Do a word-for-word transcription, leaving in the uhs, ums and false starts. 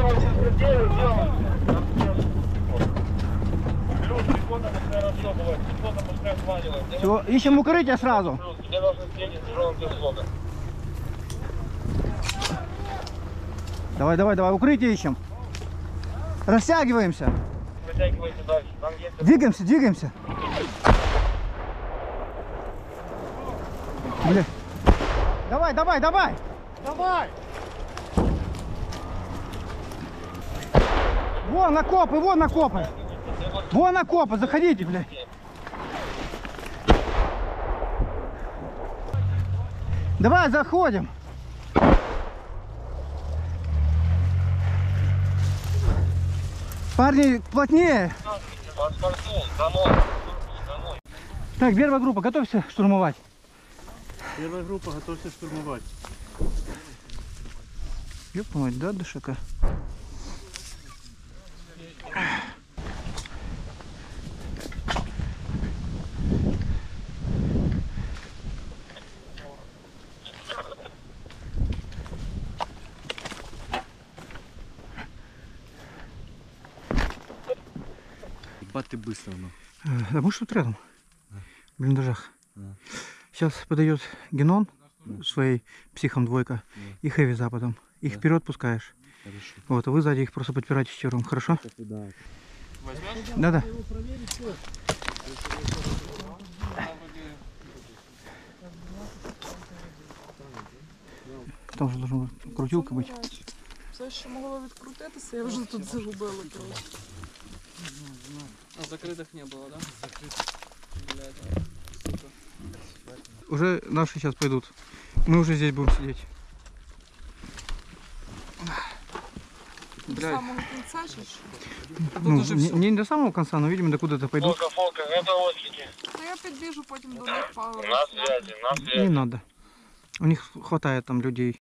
Все, ищем укрытие сразу. Давай, давай, давай, укрытие ищем. Растягиваемся. Двигаемся, двигаемся. Бля. Давай, давай, давай. Давай! Вон окопы, вон окопы. Вон окопы, заходите, блядь. Давай, заходим. Парни, плотнее. Так, первая группа, готовься штурмовать. Первая группа, готовься штурмовать. Ёб мать, да, дышака? Ебать ты быстро, ну. Да мы ж тут рядом, да. В блиндажах. Да. Сейчас подает Генон Да. своей психом двойка, Да. и Хэви западом. Их Да. вперед пускаешь. Хорошо. Вот, а вы сзади их просто подпираете четвером, хорошо? Да. Да, да. Там же должна крутилка быть. Все, що могло відкрутитися, я вже тут загубила. Коротше. А закрытых не было, да? Закрытых. Блядь, сука. Уже наши сейчас пойдут. Мы уже здесь будем сидеть. До самого кінця чи що? Ну, не, не до самого конца, но, видимо, до куда-то пойдут. Фолка, Фолка, это ослики. То я підбіжу потім до них пару На разів. связи, на связи. Не надо. У них хватает там людей.